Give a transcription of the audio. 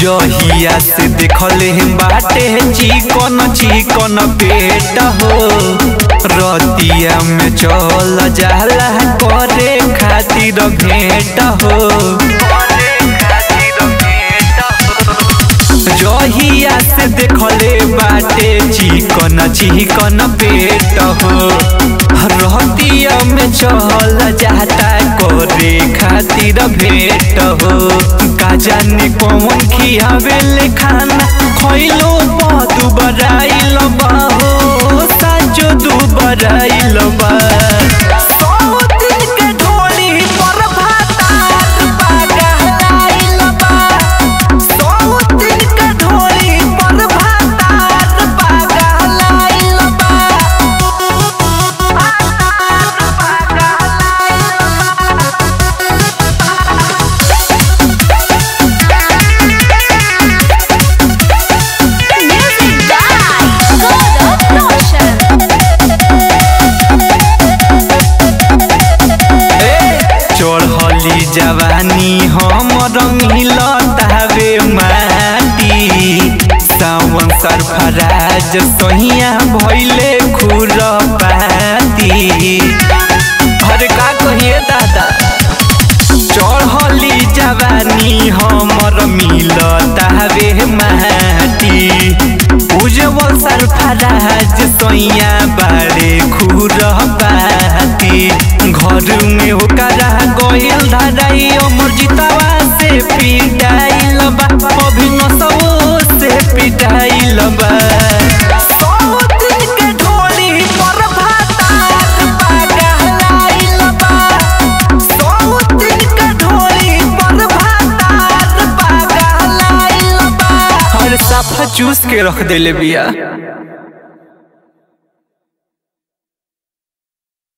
जहिया से देखले बाटे चिकन चिकन पेट हो रतिया में चल जाला करे खातिर भेंट हो जहिया से देखले बाटे चिकन चिकन पेट हो रतिया में चल जाता करे खातिर भेंट हो का जाने कौन खियावे खाना खइलो दू बराइल बा हो साचो दू बराइल बा जवानी हमर मिलतावे माटी सावन सरफराज सहिया भइले खुरपाती अरे का कहिए दादा चढ़ली जवानी हमर मिलतावे माटी उज्जवल सरफराज सहिया बारे खुरपाती घर में ओकरा गइल धराई अमर जितावा से पिटाइल बा अभिनव से पिटाइल बा साफा चूस के रख देले बिया।